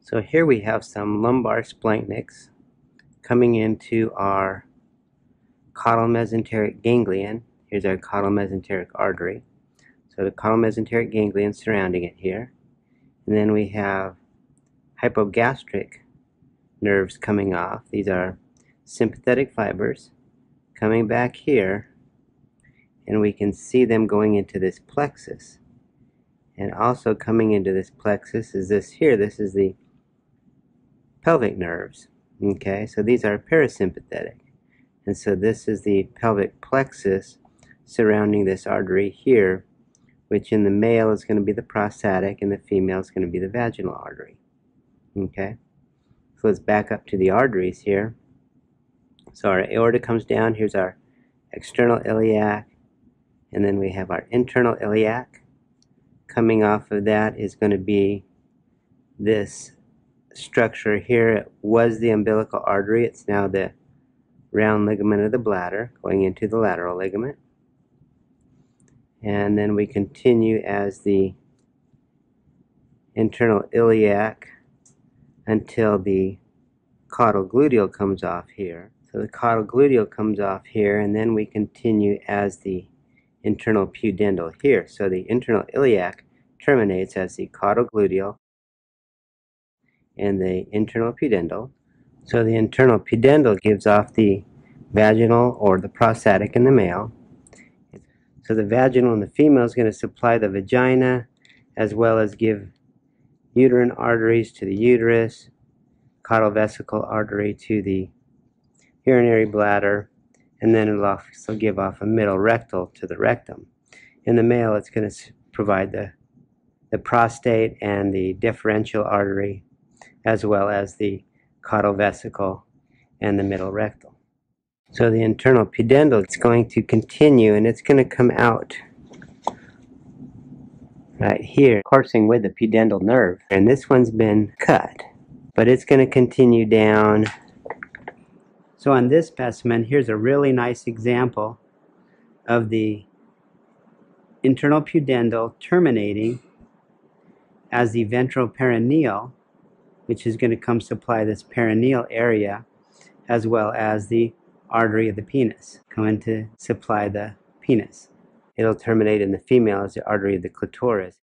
So here we have some lumbar splanchnics coming into our caudal mesenteric ganglion. Here's our caudal mesenteric artery. So the caudal mesenteric ganglion surrounding it here. And then we have hypogastric nerves coming off. These are sympathetic fibers coming back here, and we can see them going into this plexus. And also coming into this plexus is this here. This is the pelvic nerves. Okay, so these are parasympathetic. And so this is the pelvic plexus surrounding this artery here, which in the male is going to be the prostatic and the female is going to be the vaginal artery. Okay, so let's back up to the arteries here. So our aorta comes down. Here's our external iliac, and then we have our internal iliac. Coming off of that is going to be this structure here. It was the umbilical artery. It's now the round ligament of the bladder going into the lateral ligament. And then we continue as the internal iliac until the caudal gluteal comes off here. So the caudal gluteal comes off here, and then we continue as the internal pudendal here. So the internal iliac terminates as the caudal gluteal and the internal pudendal. So the internal pudendal gives off the vaginal or the prostatic in the male. So the vaginal in the female is going to supply the vagina as well as give uterine arteries to the uterus, caudal vesical artery to the urinary bladder, and then it'll also give off a middle rectal to the rectum. In the male, it's going to provide the prostate and the deferential artery, as well as the caudal vesicle and the middle rectal. So the internal pudendal is going to continue, and it's going to come out right here, coursing with the pudendal nerve. And this one's been cut, but it's going to continue down. So on this specimen, here's a really nice example of the internal pudendal terminating as the ventroperoneal, which is going to come supply this perineal area, as well as the artery of the penis, coming to supply the penis. It'll terminate in the female as the artery of the clitoris.